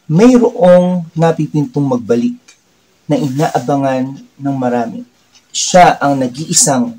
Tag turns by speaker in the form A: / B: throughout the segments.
A: mayroong napipintong magbalik na inaabangan ng marami. Siya ang nag-iisang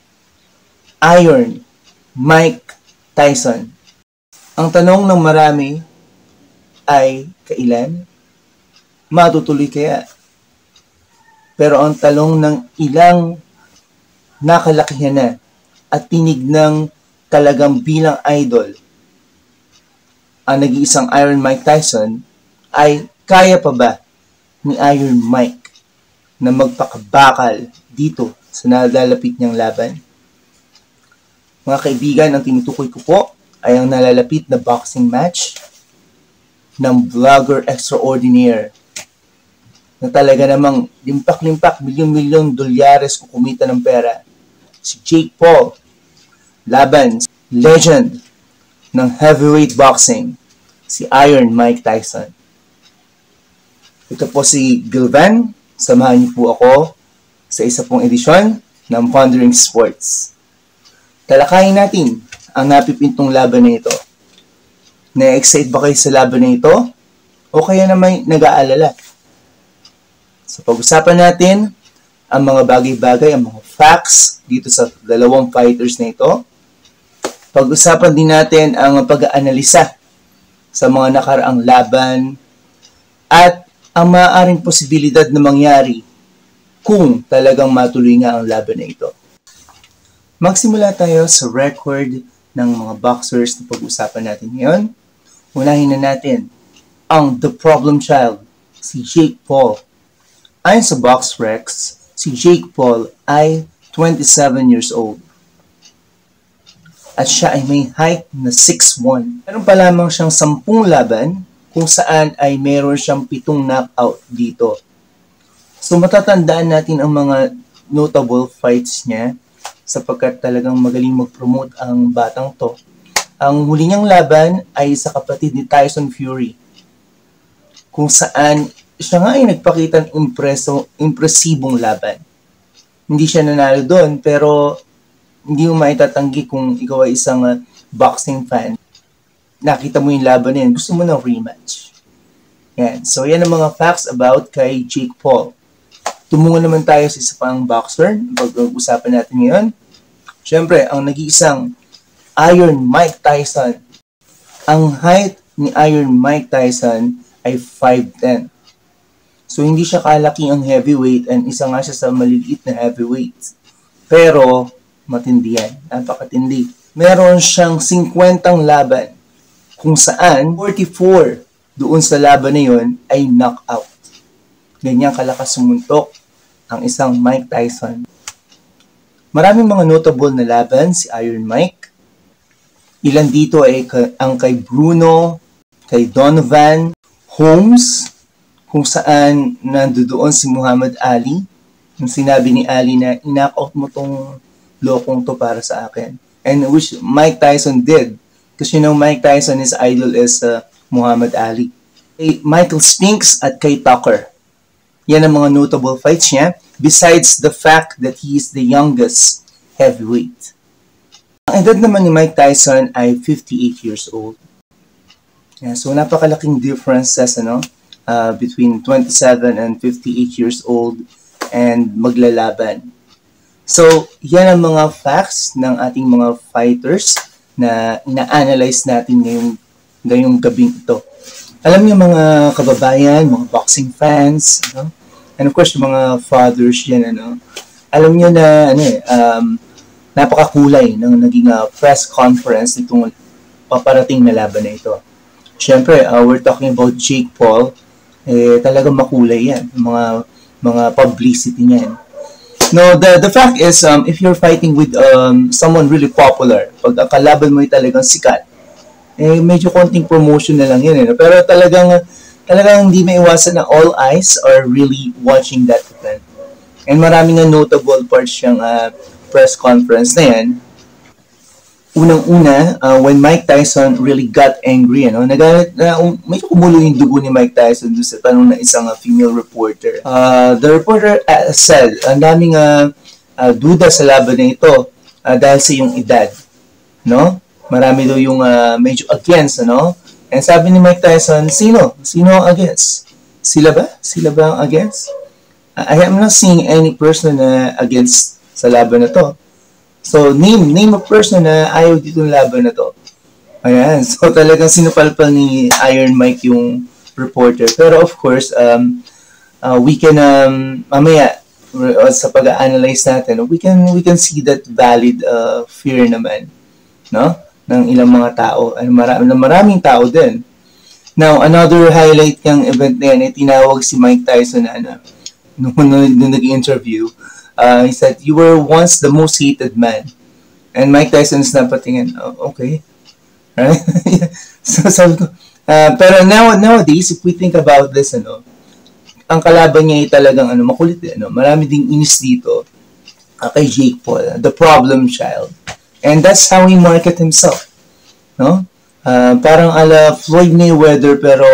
A: Iron Mike Tyson. Ang tanong ng marami ay kailan? Matutuloy kaya? Pero ang tanong ng ilang nakalakihan na at tinig ng talagang bilang idol, ang nag-iisang Iron Mike Tyson, ay kaya pa ba ni Iron Mike na magpakabakal dito sa nalalapit niyang laban? Mga kaibigan, ang tinutukoy ko po ay ang nalalapit na boxing match ng vlogger extraordinaire na talaga namang limpak-limpak, milyon-milyon dolyares kukumita ng pera. Si Jake Paul laban sa legend ng heavyweight boxing, si Iron Mike Tyson. Ito po si Gilvan. Samahan niyo po ako sa isa pong edisyon ng Pondering Sports. Talakayin natin ang napipintong laban na ito. Na-excite ba kayo sa laban na ito? O kaya na may nag-aalala? So pag-usapan natin ang mga bagay-bagay, ang mga facts dito sa dalawang fighters na ito. Pag-usapan din natin ang pag-aanalisa sa mga nakaraang laban at ang maaaring posibilidad na mangyari kung talagang matuloy nga ang laban na ito. Magsimula tayo sa record ng mga boxers na pag-usapan natin ngayon. Unahin na natin ang The Problem Child, si Jake Paul. Ayon sa BoxRec, si Jake Paul ay 27 years old. At siya ay may height na 6'1". Meron pa lamang siyang 10 laban kung saan ay meron siyang 7 knockout dito. So matatandaan natin ang mga notable fights niya sapagkat talagang magaling mag-promote ang batang to. Ang huli niyang laban ay sa kapatid ni Tyson Fury, kung saan siya nga ay nagpakita ng impresibong laban. Hindi siya nanalo doon, pero hindi mo maitatanggi kung ikaw ay isang boxing fan. Nakita mo yung laban na yun, gusto mo ng rematch. Yan. So, yan ang mga facts about kay Jake Paul. Tumungo naman tayo sa isa pang boxer. Pag-usapan natin ngayon. Siyempre, ang nag-iisang Iron Mike Tyson. Ang height ni Iron Mike Tyson ay 5'10". So, hindi siya kalaki ang heavyweight and isa nga siya sa maliliit na heavyweight. Pero, matindi yan. Napakatindi. Meron siyang 50 laban kung saan 44 doon sa laban na yun ay knockout. Ganyan kalakas sumuntok ang isang Mike Tyson. Maraming mga notable na laban si Iron Mike. Ilan dito ay ang kay Bruno, kay Donovan Holmes, kung saan nandoon si Muhammad Ali. Yung sinabi ni Ali na in-knockout mo tong lokong to para sa akin. And which Mike Tyson did. Kasi Mike Tyson, his idol is Muhammad Ali. Kay Michael Spinks at kay Tucker. Yan ang mga notable fights niya. Besides the fact that he is the youngest heavyweight. Ang edad naman ni Mike Tyson ay 58 years old. Yeah, so napakalaking differences between 27 and 58 years old and maglalaban. So, yan ang mga facts ng ating mga fighters na ina-analyze natin ngayong gabing ito. Alam niyo mga kababayan, mga boxing fans, and of course yung mga fathers yan, alam niyo na napakakulay ng naging press conference nitong paparating na laban na ito. Siyempre, we're talking about Jake Paul, talagang makulay yan, mga publicity niyan. No, the fact is, if you're fighting with someone really popular, pag kalaban mo ay talagang sikat, medyo konting promotion na lang yun. Pero talagang hindi maiwasan na all eyes are really watching that event. And maraming notable parts yung press conference na yan. Unang-una, when Mike Tyson really got angry, nagalit na, medyo kumulo yung dugo ni Mike Tyson doon sa tanong ng isang female reporter. The reporter said, ang daming duda sa laban na ito dahil sa iyong edad. Marami daw yung medyo against, And sabi ni Mike Tyson, sino? Sino ang against? Sila ba? Sila ba ang against? I am not seeing any person na against sa laban na to. So, name a person na ayaw dito ng laban na to. Ayan. So, talagang sinupalpal ni Iron Mike yung reporter. Pero of course, we can, mamaya, sa pag-analyze natin, we can see that valid fear naman, no? Ng ilang mga tao, maraming tao din. Now, another highlight ng event na yan, tinawag si Mike Tyson na nung nag-interview, he said, "You were once the most hated man." And Mike Tyson is napatingin, oh, okay. Right? So, sabi ko, pero nowadays, if we think about this, ang kalaban niya ay talagang makulit. Marami ding inis dito kay Jake Paul, the problem child. And that's how he market himself. No? Parang ala Floyd Mayweather pero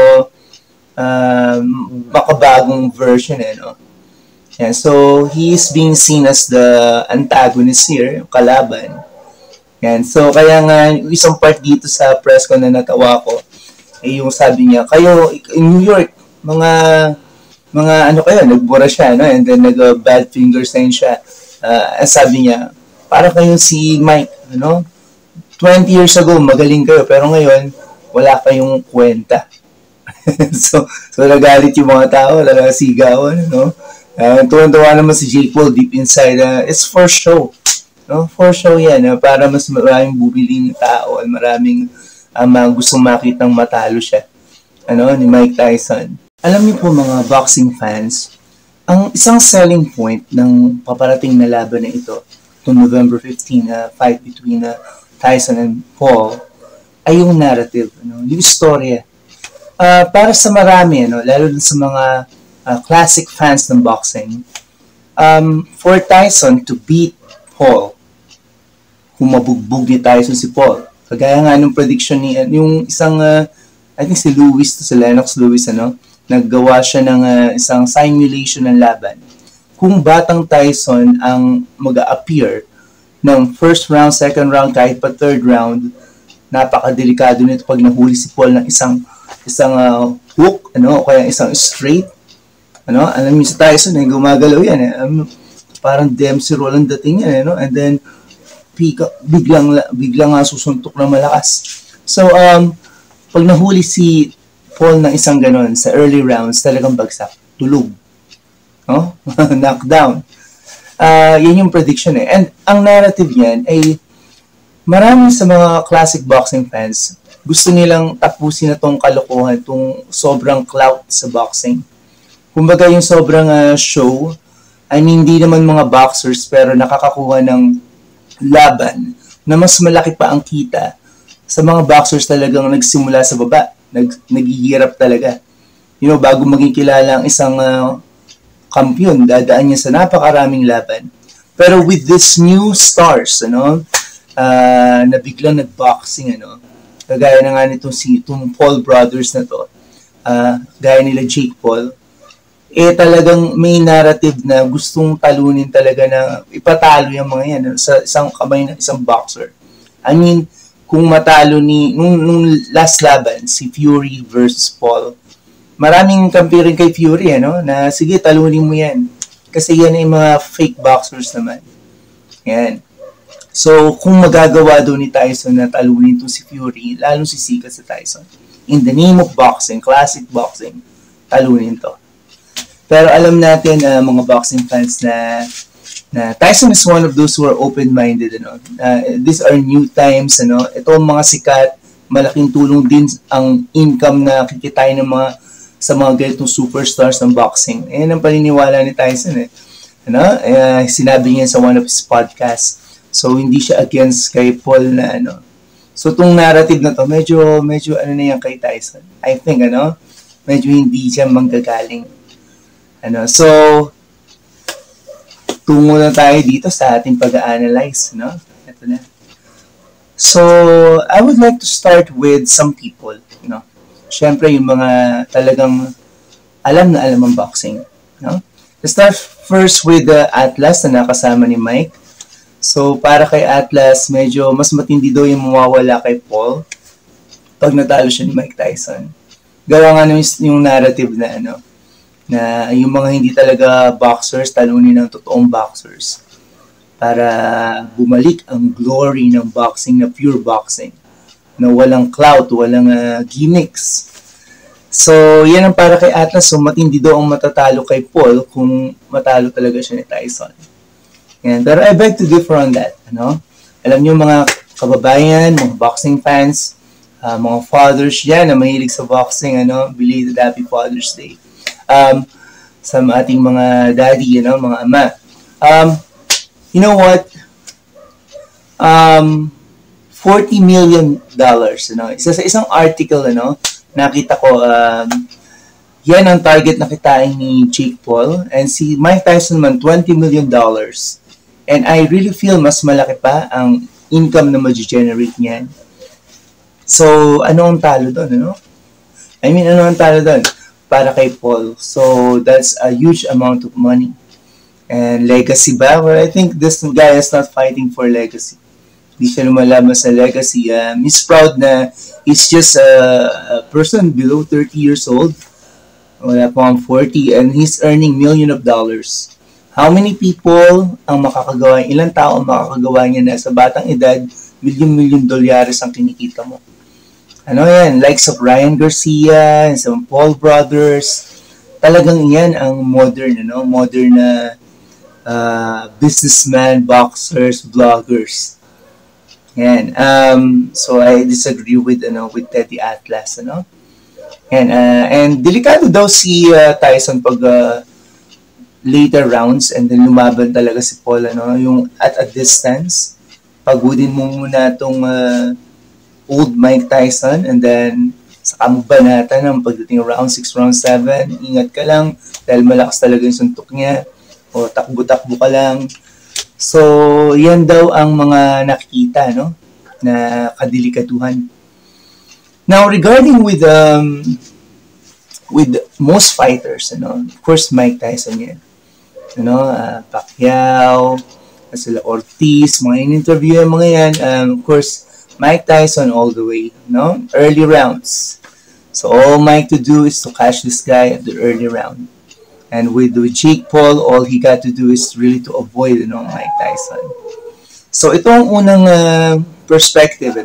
A: makabagong version. No? Yeah, so he is being seen as the antagonist here, yung kalaban. Yan. So kaya nga, isang part dito sa press ko na natawa ko, yung sabi niya, kayo, in New York, mga kayo, nagbura siya, no? And then nag-bad finger sign siya. Sabi niya, para kayong si Mike, 20 years ago, magaling kayo, pero ngayon, wala kayong kwenta. so nagalit yung mga tao, sigawan, tuwan-tuwa naman si Jake Paul deep inside, it's for show. No? For show yan, para mas maraming bubiling tao, at maraming gustong makitang matalo siya. Ni Mike Tyson. Alam niyo po mga boxing fans, ang isang selling point ng paparating na laban na ito, itong November 15, fight between Tyson and Paul, ay yung narrative, yung istorya. Para sa marami, lalo sa mga classic fans ng boxing, for Tyson to beat Paul, kung mabugbog ni Tyson si Paul, kagaya nga nung prediction ni, yung isang, I think si Lennox Lewis, naggawa siya ng isang simulation ng laban. Kung batang Tyson ang mag-a-appear ng first round, second round, kahit pa third round, napakadelikado nito pag nahuli si Paul ng isang hook, o kaya isang straight. Alam niyo sa Tyson, gumagalaw yan. Parang Dempsey roll ang dating yan. And then, biglang susuntok ng malakas. So, pag nahuli si Paul ng isang ganon sa early rounds, talagang bagsak, tulog. Knockdown. Yan yung prediction . And ang narrative niyan ay marami sa mga classic boxing fans gusto nilang tapusin na tong kalokohan, tong sobrang clout sa boxing. Kumbaga yung sobrang show, hindi naman mga boxers pero nakakakuha ng laban na mas malaki pa ang kita sa mga boxers talagang nagsimula sa baba, naghihirap talaga. Bago maging kilala ang isang kampiyon, dadaan niya sa napakaraming laban. Pero with this new stars, na biglang nagboxing, kagaya na nga itong Paul brothers na to, gaya nila Jake Paul, talagang may narrative na gustong talunin talaga na ipatalo yung mga yan sa isang kamay ng isang boxer. I mean, kung matalo nung last laban, si Fury versus Paul, maraming kampi rin kay Fury, na sige, talunin mo yan. Kasi yan ay mga fake boxers naman. Yan. So, kung magagawa doon ni Tyson na talunin to si Fury, lalong sisikat sa Tyson. In the name of boxing, classic boxing, talunin to. Pero alam natin, mga boxing fans, na Tyson is one of those who are open-minded. These are new times. Ito ang mga sikat, malaking tulong din ang income na kikitain ng sa mga ganitong superstars ng boxing. Ayan ang paniniwala ni Tyson. Sinabi niya sa one of his podcasts. So, hindi siya against kay Paul na So, itong narrative na to, medyo na yan kay Tyson. I think, medyo hindi siya manggagaling. So, tungo na tayo dito sa ating pag-analyze, Ito na. So, I would like to start with some people, Siyempre, yung mga talagang alam na alam ang boxing, Let's start first with Atlas na nakasama ni Mike. So, para kay Atlas, medyo mas matindi daw yung mawawala kay Paul. pag natalo siya ni Mike Tyson. Gawa nga yung narrative na na yung mga hindi talaga boxers talunin ng totoong boxers para bumalik ang glory ng boxing na pure boxing, na walang clout, walang gimmicks. So, yan ang para kay Atlas. So, matindi daw ang matatalo kay Paul kung matalo talaga siya ni Tyson. Yan. Pero I beg to differ on that. Alam niyo mga kababayan, mga boxing fans, mga fathers dyan na mahilig sa boxing, belated Happy Father's Day. Sa ating mga daddy, mga ama. You know what? $40 million, Isa sa isang article, nakita ko, yan ang target na kitain ni Jake Paul, and si Mike Tyson man, $20 million. And I really feel mas malaki pa ang income na ma-generate niyan. So, ano ang talo doon, ano ang talo doon para kay Paul? So, that's a huge amount of money. And legacy ba? Well, I think this guy is not fighting for legacy. Hindi siya lumalaban sa legacy. He's proud na he's just a person below 30 years old. Wala pang 40, and he's earning millions of dollars. How many people ang makakagawa? Ilang tao ang makakagawa niya na sa batang edad, milyon-milyon dolyares ang kinikita mo? Yan? Likes of Ryan Garcia, and some Paul brothers. Talagang yan ang modern, modern na businessman, boxers, vloggers. Yan. So I disagree with Teddy Atlas, and delikado daw si Tyson pag later rounds, and then lumaban talaga si Paul, yung at a distance. Pagudin mo muna tong old Mike Tyson, and then saka mo banatan ng pagdating round 6, round 7. Ingat ka lang dahil malakas talaga yung suntok niya, o takbo-takbo ka lang. So, yan daw ang mga nakikita, na kadelikatuhan. Now, regarding with most fighters, of course, Mike Tyson yan. Pacquiao, sila Ortiz, mga in-interview yung mga yan. Of course, Mike Tyson all the way, early rounds. So, all Mike to do is to catch this guy at the early round. And with Jake Paul, all he got to do is really to avoid, Mike Tyson. So, ito ang unang perspective,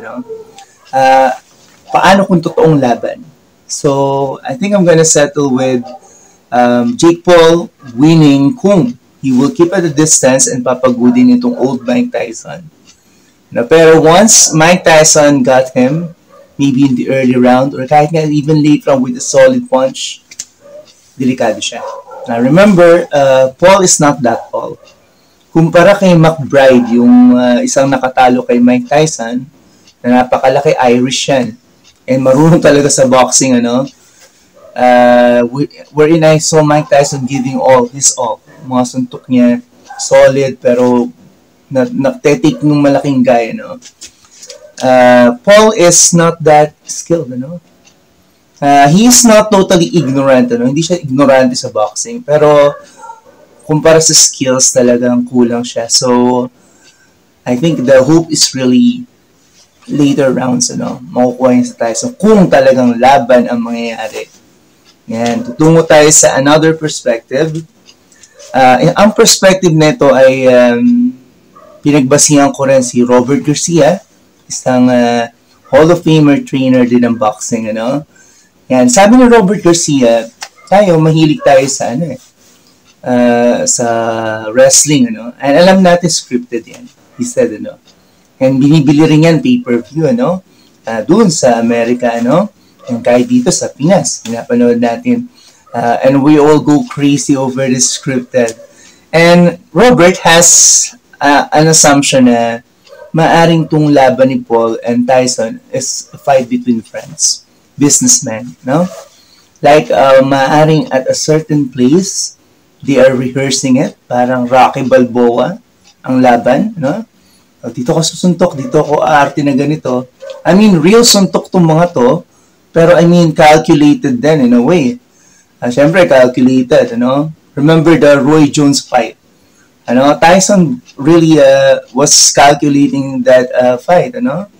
A: paano kung totoong laban? So, I think I'm gonna settle with Jake Paul winning kung he will keep at a distance and papagudin itong old Mike Tyson. Pero once Mike Tyson got him, maybe in the early round, or kahit nga even late round with a solid punch, delikado siya. Now remember, Paul is not that tall. Kumpara kay McBride, yung isang nakatalo kay Mike Tyson, na napakalaki, Irish yan. And marunong talaga sa boxing, wherein I saw Mike Tyson giving his all. Mga suntok niya, solid, pero nagtetik ng malaking guy, Paul is not that skilled, he is not totally ignorant, hindi siya ignorante sa boxing, pero kumpara sa skills talagang kulang siya. So I think the hope is really later rounds, makukuha niya sa Tyson kung talagang laban ang mangyayari. Yan, tutungo tayo sa another perspective. Ang perspective nito ay pinagbasihan ko rin si Robert Garcia, isang Hall of Famer trainer din ng boxing, Yan, sabi ni Robert Garcia, mahilig tayo sa sa wrestling, And alam natin scripted yan. He said, And binibili rin yan pay-per-view, doon sa Amerika, And kahit dito sa Pinas, pinapanood natin. And we all go crazy over this scripted. And Robert has an assumption na maaring tong laban ni Paul and Tyson is a fight between friends, businessmen, Like, maaring at a certain place, they are rehearsing it, parang Rocky Balboa ang laban, Dito ko susuntok, dito ko aarte na ganito. I mean, real suntok tong mga to, pero I mean, calculated din in a way. Siyempre, calculated, Remember the Roy Jones fight. Tyson really was calculating that fight,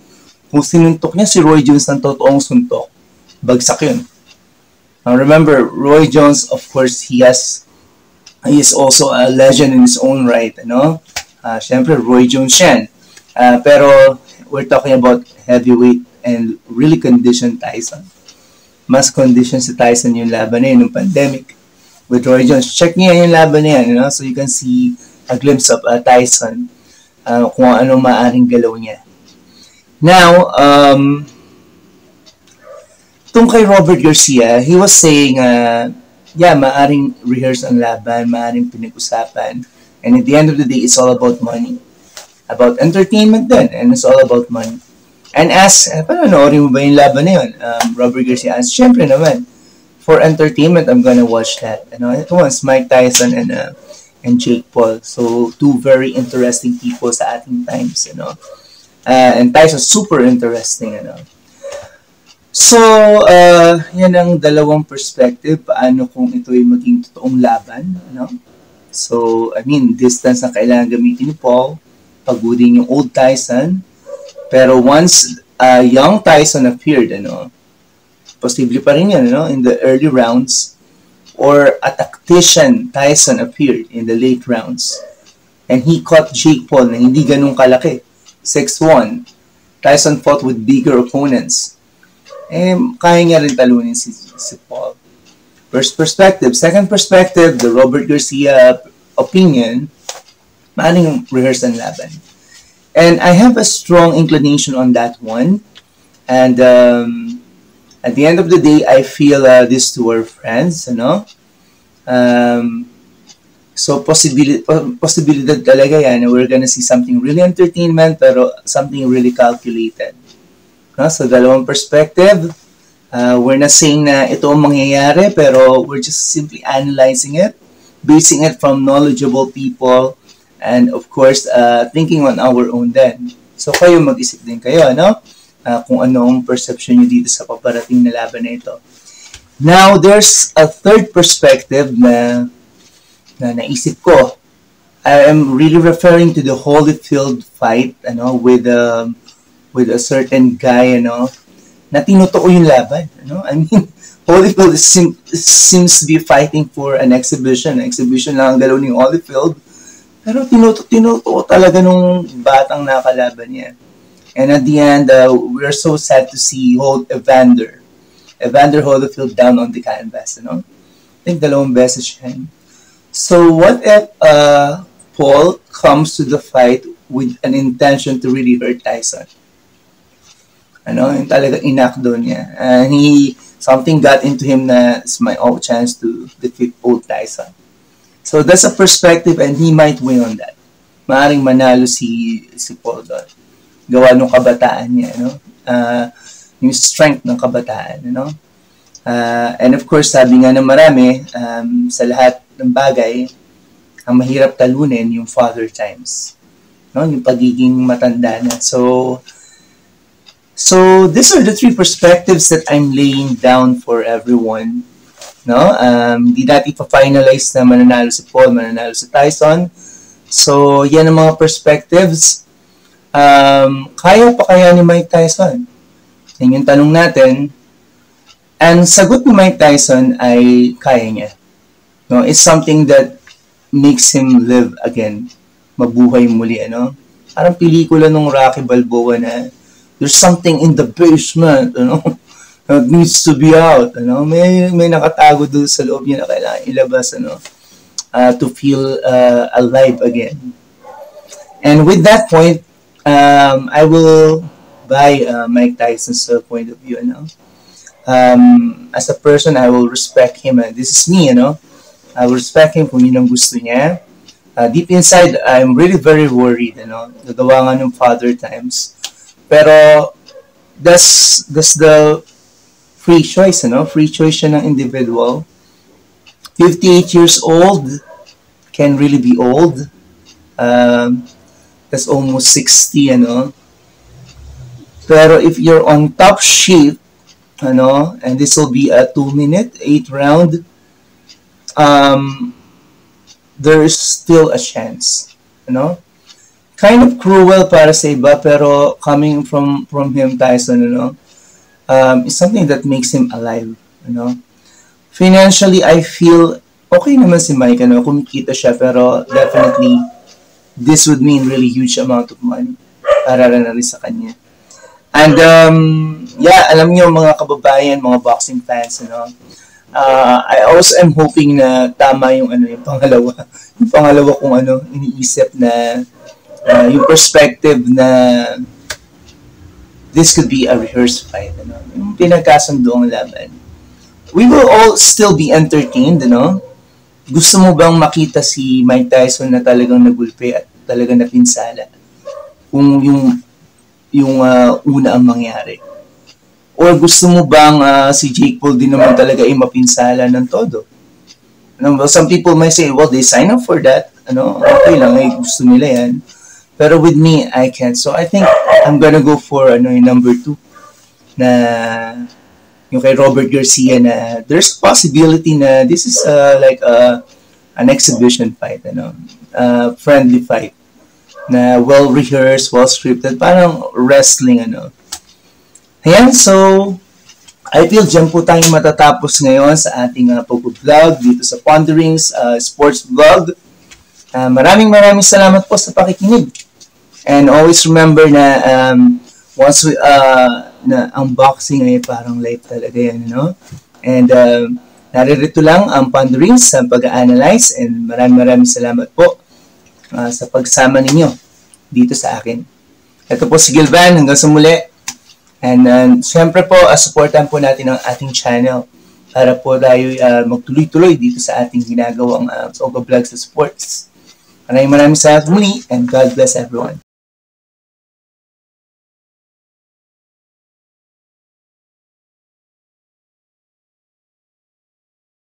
A: kung sinuntok niya si Roy Jones ng totoong suntok, bagsak yun. Remember, Roy Jones, of course, he is also a legend in his own right, ano? Siyempre, Roy Jones yan. Pero, we're talking about heavyweight and really conditioned Tyson. Mas conditioned si Tyson yung laban na yun, yung pandemic. With Roy Jones, check niya yung laban na yan, so you can see a glimpse of Tyson, kung ano maaring galaw niya. Now, tungkol kay Robert Garcia, he was saying, maaring rehearse ang laban, maaring pinag-usapan, and at the end of the day, it's all about money. About entertainment din, and it's all about money. And panonoorin mo ba yung laban na yun? Robert Garcia, syempre naman, for entertainment, I'm gonna watch that. It was Mike Tyson and Jake Paul. So, two very interesting people sa ating times, and Tyson, super interesting, So, yan ang dalawang perspective. Paano kung ito ay maging totoong laban, So, distance na kailangan gamitin ni Paul, pagudin yung old Tyson. Pero once young Tyson appeared, posible pa rin yan, in the early rounds, or a tactician Tyson appeared in the late rounds, and he caught Jake Paul na hindi ganun kalaki, 6'1". Tyson fought with bigger opponents. Kaya niya rin talunin si Paul. First perspective. Second perspective, the Robert Garcia opinion, maaring rehearse ang laban. And I have a strong inclination on that one. And at the end of the day, I feel these two are friends, So possibilidad talaga yan. We're gonna see something really entertainment, pero something really calculated. So dalawang perspective. We're not saying na ito ang mangyayari, pero we're just simply analyzing it, basing it from knowledgeable people, and of course, thinking on our own then. So kayo mag-isip din kayo, kung anong perception nyo dito sa paparating na laban na ito. Now, there's a third perspective na naisip ko. I am really referring to the Holyfield fight, with a certain guy, na tinotoo yung laban, Holyfield seems to be fighting for an exhibition. Exhibition lang ang galaw ni Holyfield. Pero tinotoo talaga nung batang nakalaban niya. And at the end, we're so sad to see Evander Holyfield down on the canvas, I think dalawang beses siya. So what if Paul comes to the fight with an intention to really hurt Tyson? Yung talaga knockdown niya. And something got into him na it's my own chance to defeat old Tyson. So that's a perspective, and he might win on that. Maaring manalo si Paul doon. Gawa nung kabataan niya, yung strength ng kabataan, and of course, sabi nga ng marami, sa lahat ng bagay, ang mahirap talunin yung father times, yung pagiging matanda na. So these are the three perspectives that I'm laying down for everyone. Hindi natin pa-finalize na mananalo si Paul, mananalo si Tyson. So, yan ang mga perspectives. Kaya pa kaya ni Mike Tyson? Yan yung tanong natin. And sagot ni Mike Tyson ay kaya niya. It's something that makes him live again. Mabuhay muli, Parang pelikula nung Rocky Balboa na there's something in the basement, that needs to be out, may nakatago doon sa loob niya na kailangan ilabas, to feel alive again. And with that point, I will buy Mike Tyson's point of view, as a person, I will respect him. This is me, I will respect him kung yun ang gusto niya. Deep inside, I'm really very worried, nagawa nga ng father times. Pero, that's the free choice, Free choice siya ng individual. 58 years old can really be old. That's almost 60, Pero if you're on top shape, and this will be a 2-minute, 8 round, there is still a chance, kind of cruel para sa iba, pero coming from him, Tyson, is something that makes him alive, Financially, I feel okay naman si Mike, kumikita siya, pero definitely, this would mean really huge amount of money para na rin sa kanya. And, yeah, alam niyo mga kababayan, mga boxing fans, I also am hoping na tama yung yung pangalawa. Yung pangalawa kung iniisip na yung perspective na this could be a rehearsed fight, Yung pinagkasundoang laban. We will all still be entertained, Gusto mo bang makita si Mike Tyson na talagang nagulpe at talagang napinsala? Kung yung una ang mangyari. Or gusto mo bang si Jake Paul din naman talaga ay mapinsala ng todo? Some people might say, well, they sign up for that. Okay lang, gusto nila yan. Pero with me, I can't. So I think I'm gonna go for yung number 2 na yung kay Robert Garcia na there's a possibility na this is like an exhibition fight, friendly fight na well-rehearsed, well-scripted, parang wrestling, Ayan, so I feel dyan po tayong matatapos ngayon sa ating pag-vlog dito sa Ponderings Sports Vlog. Maraming salamat po sa pakikinig. And always remember na once we, na ang boxing ay parang life talaga yan, And naririto lang ang Ponderings sa pag-analyze, and maraming salamat po sa pagsama ninyo dito sa akin. Ito po si Gilvan, hanggang sa muli. And syempre po, supportan po natin ang ating channel para po tayo magtuloy-tuloy dito sa ating ginagawang Soga Vlog sa sports. Maraming salamat muli, and God bless everyone.